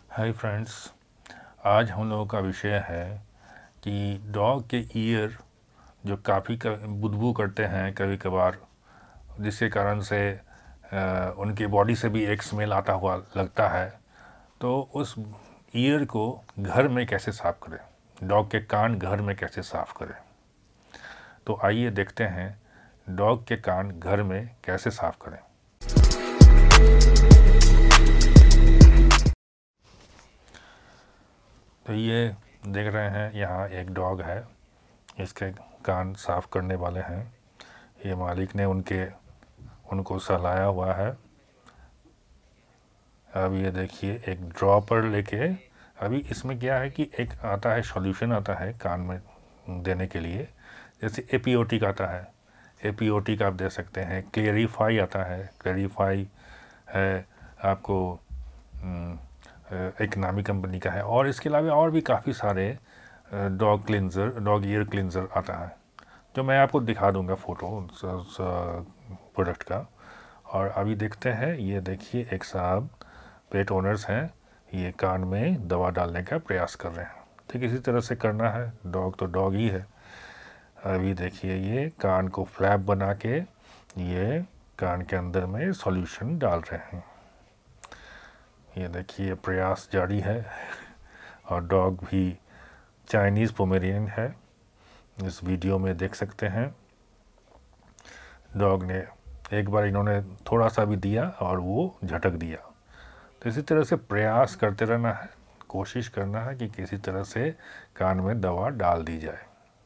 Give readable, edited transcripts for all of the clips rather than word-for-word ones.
Hi friends, आज हम लोगों का विषय है कि डॉग के ईयर जो काफ़ी बुदबू करते हैं कभी कभार, जिसके कारण से उनकी बॉडी से भी एक स्मेल आता हुआ लगता है। तो उस ईयर को घर में कैसे साफ़ करें, डॉग के कान घर में कैसे साफ़ करें। तो आइए देखते हैं डॉग के कान घर में कैसे साफ़ करें। तो ये देख रहे हैं, यहाँ एक डॉग है, इसके कान साफ़ करने वाले हैं। ये मालिक ने उनको सहलाया हुआ है। अब ये देखिए एक ड्रॉपर लेके, अभी इसमें क्या है कि एक आता है सॉल्यूशन आता है कान में देने के लिए, जैसे एपीओटी का आता है, एपीओटी का आप दे सकते हैं। क्लियरिफाई आता है, क्लियरिफाई है आपको एक नामी कंपनी का है। और इसके अलावा और भी काफ़ी सारे डॉग ईयर क्लिनज़र आता है, जो मैं आपको दिखा दूंगा फ़ोटो प्रोडक्ट का। और अभी देखते हैं, ये देखिए एक साहब पेट ओनर्स हैं, ये कान में दवा डालने का प्रयास कर रहे हैं। ठीक इसी तरह से करना है, डॉग तो डॉग ही है। अभी देखिए ये कान को फ्लैप बना के ये कान के अंदर में सॉल्यूशन डाल रहे हैं। ये देखिए प्रयास जारी है। और डॉग भी चाइनीज़ पोमेरियन है, इस वीडियो में देख सकते हैं। डॉग ने एक बार इन्होंने थोड़ा सा भी दिया और वो झटक दिया। तो इसी तरह से प्रयास करते रहना है, कोशिश करना है कि किसी तरह से कान में दवा डाल दी जाए।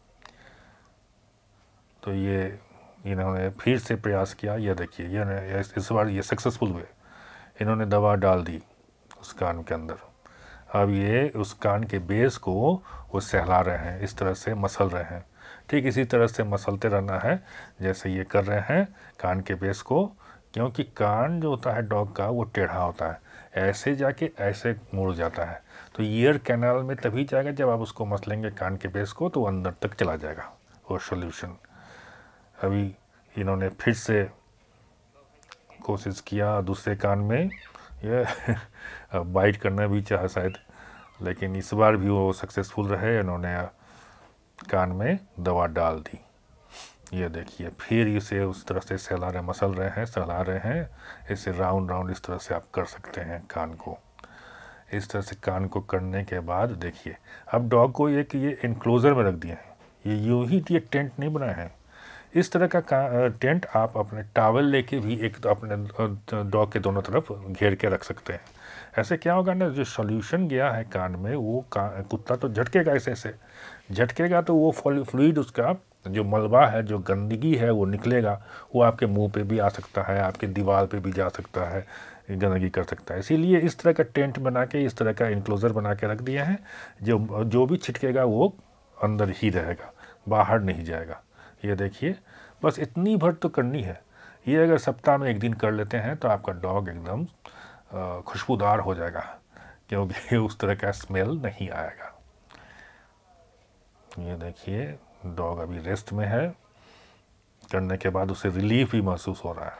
तो ये इन्होंने फिर से प्रयास किया, ये देखिए ये इस बार ये सक्सेसफुल हुए, इन्होंने दवा डाल दी उस कान के अंदर। अब ये उस कान के बेस को वो सहला रहे हैं, इस तरह से मसल रहे हैं। ठीक इसी तरह से मसलते रहना है जैसे ये कर रहे हैं कान के बेस को, क्योंकि कान जो होता है डॉग का वो टेढ़ा होता है, ऐसे जाके ऐसे मुड़ जाता है। तो ईयर कैनाल में तभी जाएगा जब आप उसको मसलेंगे कान के बेस को, तो अंदर तक चला जाएगा वो सॉल्यूशन। अभी इन्होंने फिर से कोशिश किया दूसरे कान में, ये बाइट करना भी चाहा शायद, लेकिन इस बार भी वो सक्सेसफुल रहे, इन्होंने कान में दवा डाल दी। ये देखिए फिर इसे उस तरह से सहला रहे, मसल रहे हैं, सहला रहे हैं, इसे राउंड राउंड इस तरह से आप कर सकते हैं कान को। इस तरह से कान को करने के बाद देखिए अब डॉग को एक ये इनक्लोज़र में रख दिए हैं, ये यूँ ही ये टेंट नहीं बनाए हैं। इस तरह का टेंट आप अपने टॉवल लेके भी एक तो अपने डॉग के दोनों तरफ घेर के रख सकते हैं। ऐसे क्या होगा ना, जो सॉल्यूशन गया है कान में वो कुत्ता तो झटकेगा, ऐसे झटकेगा तो वो फ्लूइड, उसका जो मलबा है, जो गंदगी है वो निकलेगा, वो आपके मुंह पे भी आ सकता है, आपके दीवार पे भी जा सकता है, गंदगी कर सकता है। इसीलिए इस तरह का टेंट बना के, इस तरह का इनक्लोज़र बना के रख दिया है, जो भी छिटकेगा वो अंदर ही रहेगा, बाहर नहीं जाएगा। ये देखिए बस इतनी भर तो करनी है। ये अगर सप्ताह में एक दिन कर लेते हैं तो आपका डॉग एकदम खुशबूदार हो जाएगा, क्योंकि उस तरह का स्मेल नहीं आएगा। ये देखिए डॉग अभी रेस्ट में है, करने के बाद उसे रिलीफ भी महसूस हो रहा है।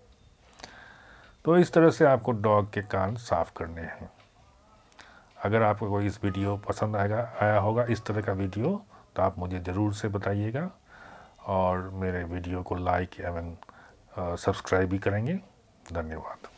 तो इस तरह से आपको डॉग के कान साफ़ करने हैं। अगर आपको कोई इस वीडियो पसंद आया होगा इस तरह का वीडियो, तो आप मुझे ज़रूर से बताइएगा और मेरे वीडियो को लाइक एवं सब्सक्राइब भी करेंगे। धन्यवाद।